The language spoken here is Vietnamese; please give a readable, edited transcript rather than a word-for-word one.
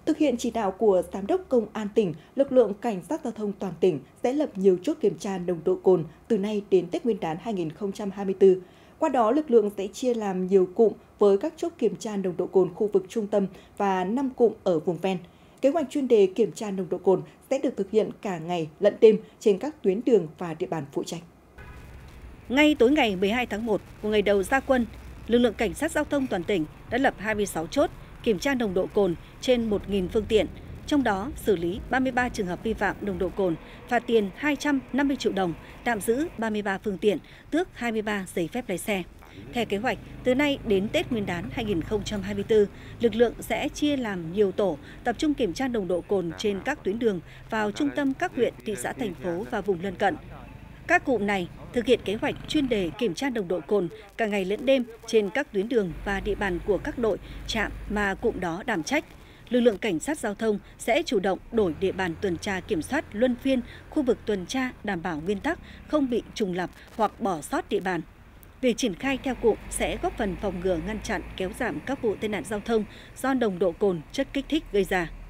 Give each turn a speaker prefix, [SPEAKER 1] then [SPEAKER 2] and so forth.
[SPEAKER 1] Thực hiện chỉ đạo của Giám đốc Công an tỉnh, lực lượng Cảnh sát giao thông toàn tỉnh sẽ lập nhiều chốt kiểm tra nồng độ cồn từ nay đến Tết Nguyên đán 2024. Qua đó, lực lượng sẽ chia làm nhiều cụm với các chốt kiểm tra nồng độ cồn khu vực trung tâm và 5 cụm ở vùng ven. Kế hoạch chuyên đề kiểm tra nồng độ cồn sẽ được thực hiện cả ngày lẫn đêm trên các tuyến đường và địa bàn phụ trách.
[SPEAKER 2] Ngay tối ngày 12 tháng 1 của ngày đầu ra quân, lực lượng Cảnh sát giao thông toàn tỉnh đã lập 26 chốt kiểm tra nồng độ cồn trên 1.000 phương tiện, trong đó xử lý 33 trường hợp vi phạm nồng độ cồn, phạt tiền 250 triệu đồng, tạm giữ 33 phương tiện, tước 23 giấy phép lái xe. Theo kế hoạch, từ nay đến Tết Nguyên đán 2024, lực lượng sẽ chia làm nhiều tổ, tập trung kiểm tra nồng độ cồn trên các tuyến đường vào trung tâm các huyện, thị xã, thành phố và vùng lân cận. Các cụm này thực hiện kế hoạch chuyên đề kiểm tra nồng độ cồn cả ngày lẫn đêm trên các tuyến đường và địa bàn của các đội, trạm mà cụm đó đảm trách. Lực lượng Cảnh sát giao thông sẽ chủ động đổi địa bàn tuần tra kiểm soát luân phiên khu vực tuần tra, đảm bảo nguyên tắc không bị trùng lặp hoặc bỏ sót địa bàn. Việc triển khai theo cụm sẽ góp phần phòng ngừa, ngăn chặn, kéo giảm các vụ tai nạn giao thông do nồng độ cồn, chất kích thích gây ra.